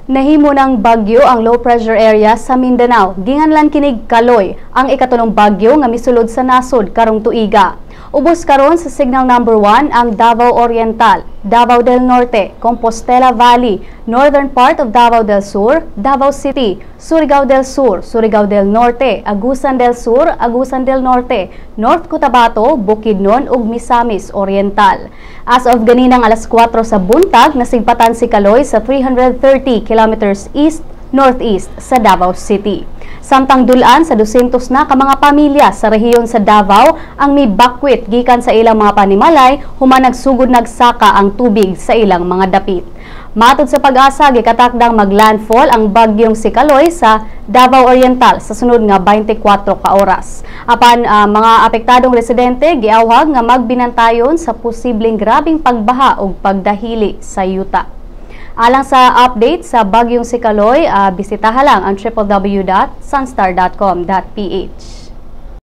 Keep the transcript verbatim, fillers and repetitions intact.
Nahimo ng bagyo ang low pressure area sa Mindanao. Ginganlan kinig Kaloy ang ikatulong bagyo nga misulod sa nasod karong tuiga. Ubos karon sa signal number one ang Davao Oriental, Davao del Norte, Compostela Valley, northern part of Davao del Sur, Davao City, Surigao del Sur, Surigao del Norte, Agusan del Sur, Agusan del Norte, North Cotabato, Bukidnon ug Misamis Oriental. As of ganinang alas kwatro sa buntag, nasigpatan si Kaloy sa three hundred thirty kilometers east northeast sa Davao City. Samtang dulaan sa dusintos na ka mga pamilya sa rehiyon sa Davao ang may bakwit gikan sa ilang mga panimalay human nagsugod nagsaka ang tubig sa ilang mga dapit. Matod sa pag-asa, gikatakdang maglandfall ang bagyong si Kaloy sa Davao Oriental sa sunod nga twenty-four ka oras. Apan uh, mga apektadong residente giawhag nga magbinantayon sa posibleng grabing pagbaha ug pagdahili sa yuta. Alang sa update sa bagyong si Kaloy, uh, bisitaha lang ang w w w dot sun star dot com dot p h.